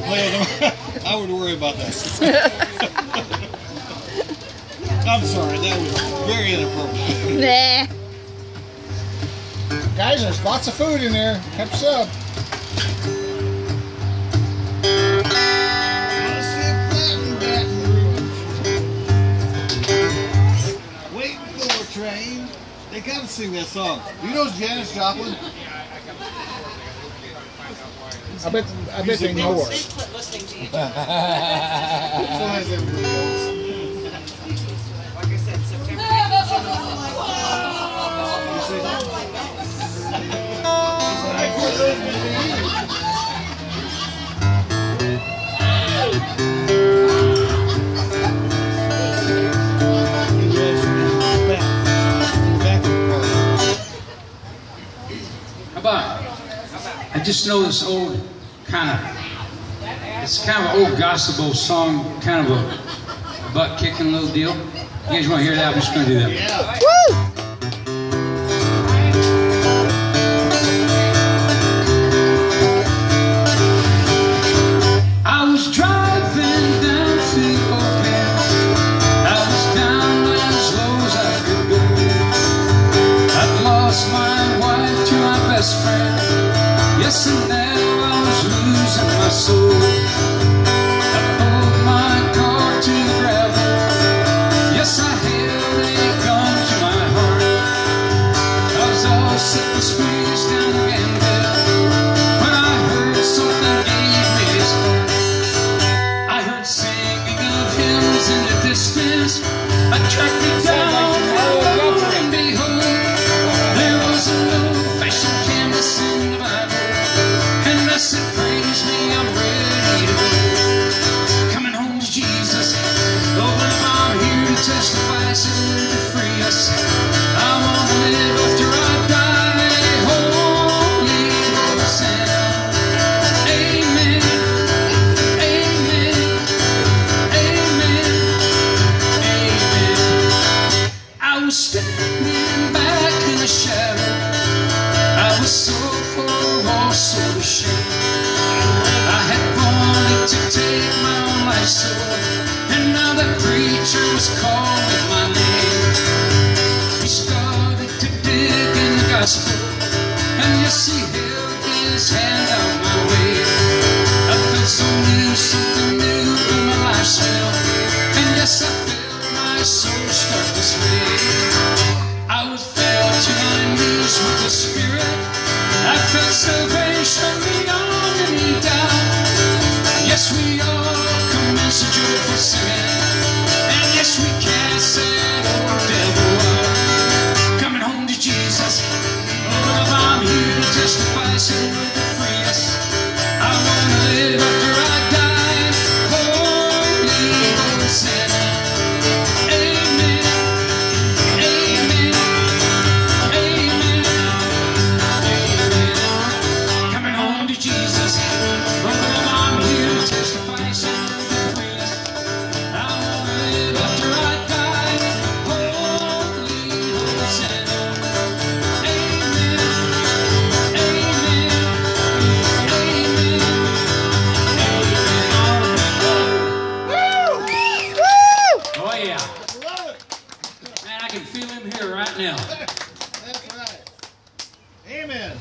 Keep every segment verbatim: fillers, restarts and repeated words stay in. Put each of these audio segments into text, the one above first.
play with them, I would worry about that. I'm sorry, that was very inappropriate. Nah. Guys, there's lots of food in there. Help us up. Waiting for a train. They gotta sing that song. You know Janis Joplin? I bet, I bet they know her. So has everybody else. Like I said, September. How about, I just know this old kind of, it's kind of an old gospel song, kind of a butt kicking little deal. You guys want to hear that? I'm just going to do that. Yeah. Woo! I was driving down through open. I was down as low as I could go. I'd lost my wife to my best friend. Yes, and now I was losing my soul. I pulled my car to the gravel. Yes, I held a gun to my heart. I was all sick and squeezed down the handle when I heard something gave me a spark. I heard singing of hymns in the distance. I tracked it down, and behold, there was an old-fashioned canvas in the Bible, and I said, praise me, I'm ready to go. Coming home to Jesus, Lord, I'm here to testify, so to free us. I want to live after I die, holy Hosanna. Amen, amen, amen, amen. I was standing back in the shadow. I was so full of so ashamed. I had wanted to take my own life so, and now the preacher was calling my name. He started to dig in the gospel, and yes, he held his hand out my way. I felt so new, something new in my life smell, and yes, I felt my soul start to sway. I was fell to my knees with the Spirit. I felt salvation beyond any doubt. Yes, we all commence a joyful singing, and yes, we cast that old devil out. Coming home to Jesus, Lord, I'm here to testify, so to free us. I want to live after I die, holy Hosanna. Amen, amen, amen, amen. Coming home to Jesus, Lord, I'm here to testify, so to free us. I want to live after I die, holy Hosanna. Amen, amen, amen, amen. Oh yeah. Man, I can feel him here right now. That's right. Amen.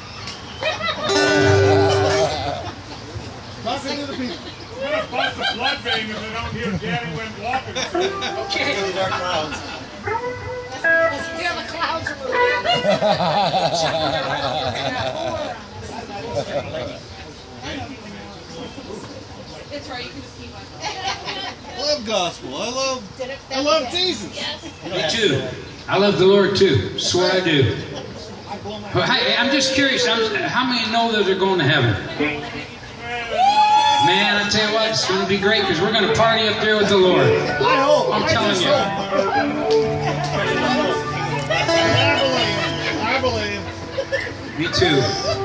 Talking to the people. I'm gonna bust a blood vein if they don't hear Daddy went walking through. Okay. Dark clouds. Yeah, the clouds are It's right, you can just keep on. I love gospel. I love, I love Jesus. Me too. I love the Lord too. Swear I do. But hey, I'm just curious. I'm, how many know that they're going to heaven? Man, I tell you what, it's going to be great because we're going to party up there with the Lord. I hope. I'm telling you. I believe. Me too.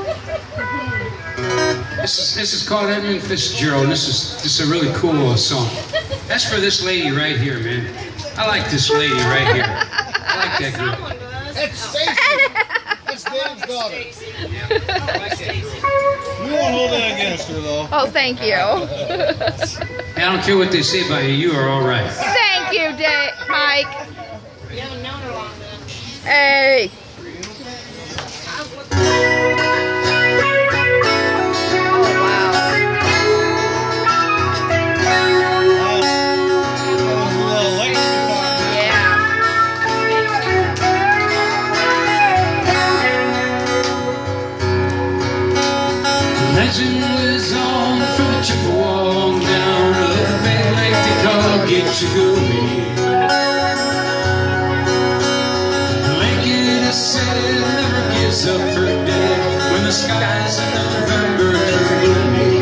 This is this is called Edmund Fitzgeral, and this is this is a really cool uh, song. That's for this lady right here, man. I like this lady right here. I like that girl. That's Stacy. That's Dave's daughter. Yeah, I like that girl. We won't hold that against canister, though. Oh, thank you. I don't care what they say about you, you are all right. Thank you, Dave, Mike. You haven't known her long enough. Hey. Legend was on from the Chippewa down to the big lake they call Gitchagooey. Lincoln has said never gives up her dead when the skies in November turn gloomy.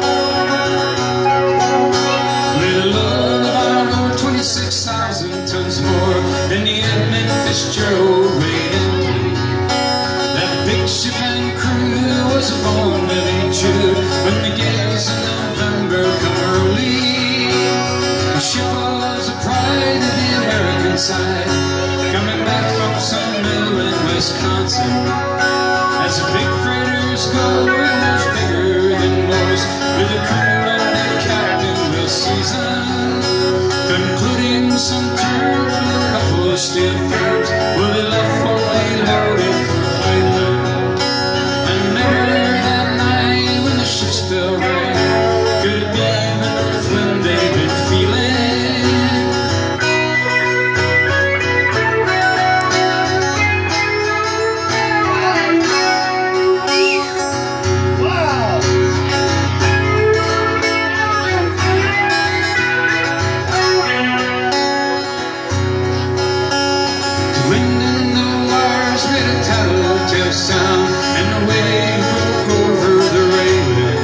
With a load of about twenty-six thousand tons more than the Edmund Fitzgeral weighed in. That big ship and crew was a bone that ain't chewed when the gales in November come early. The ship was a pride of the American side, coming back from some mill in Wisconsin. As the big freighters go, it was bigger than most, with a crew under Captain Will Season, concluding some terms with a couple of stiff firms, where they left fully loaded for Cleveland. And there that night when the ship still rang, could it be the north wind they've been feeling? Wow! The wind in the wires made a telltale sound, and the wave broke over the railing.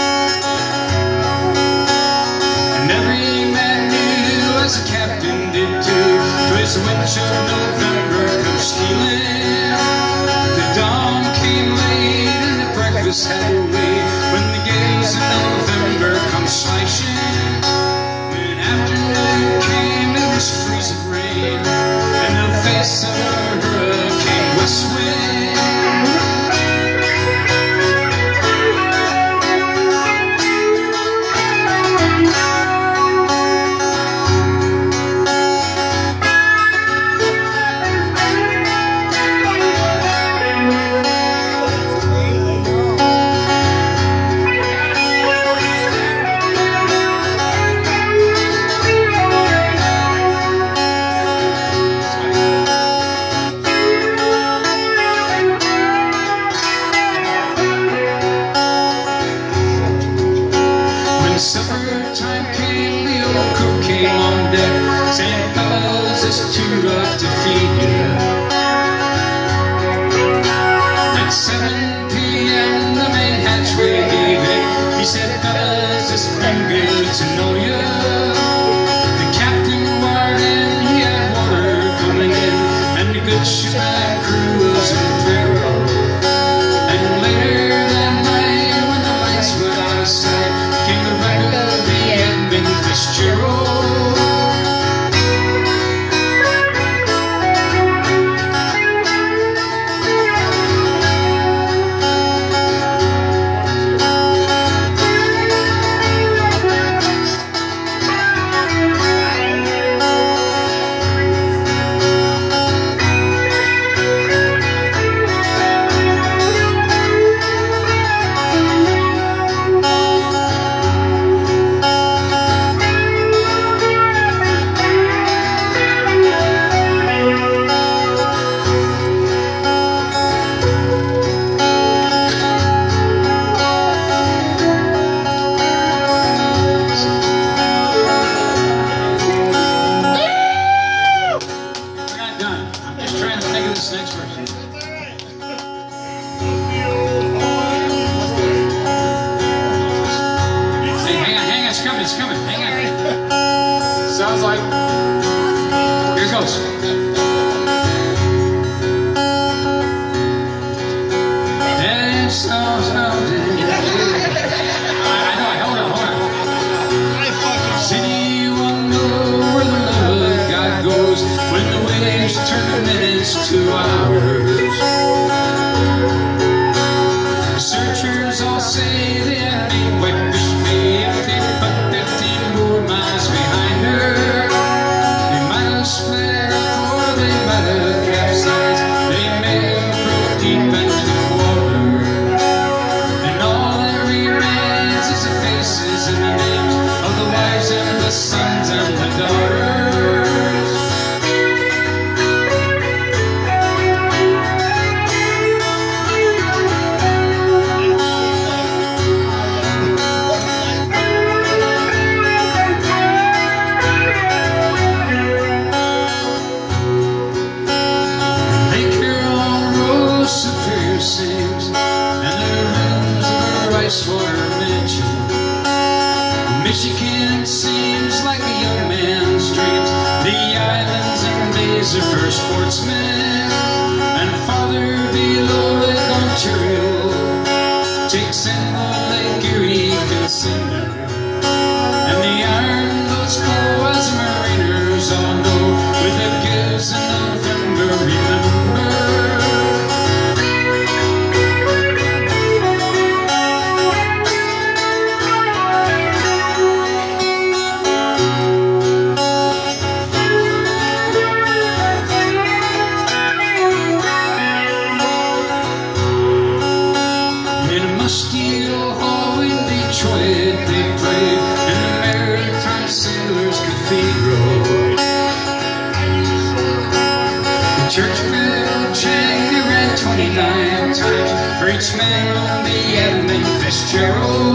And every man knew, as the captain did too, 'twas the winch of November come stealing. The dawn came late and the breakfast had to wait, when the gales of November come slashing. When afternoon came, it was freezing rain, and the face of a hurricane west wind. When supper time came, the old cook came on deck, saying, "Fellas, it's too rough to feed you." At seven p m the main hatchway gave it. He said, "Fellas, it's been good to know you." The captain wired in, he had water coming in, and the good ship and crew was in peril. And later that night, when the lights went out of sight, came the wreck of the Edmund Fitzgeral. Sounds like. Here it goes. And so, so I know, hold on, hold on. City will know where the love of God goes when the waves turn the minutes to hours. Searchers all say they have freshwater mansion. Michigan seems like a young man's dreams. The islands and bays are for sportsmen, and farther below Lake Ontario takes in the Lake Erie Consumer. And the iron boats go as mariners all know, with the gills in November, remember. Church bell chang, they ran twenty-nine times for each man on the Edmund Fitzgeral.